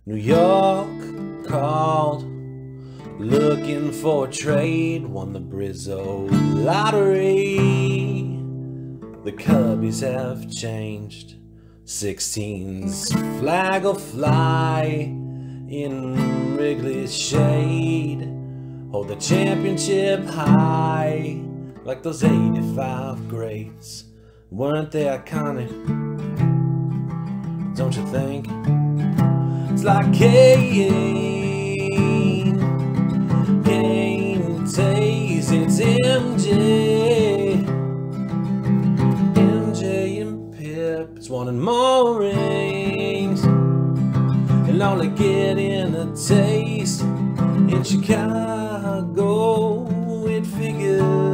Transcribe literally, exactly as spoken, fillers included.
New York called, looking for a trade, won the Bryzzo lottery. The Cubbies have changed, sixteen's flag will fly in Wrigley's shade. Hold the championship high, like those eighty-five greats. Weren't they iconic? Don't you think? It's like Kane, Kane, Toews, it's M J, M J and Pip. It's wanting more rings and only getting a taste in Chicago. It figures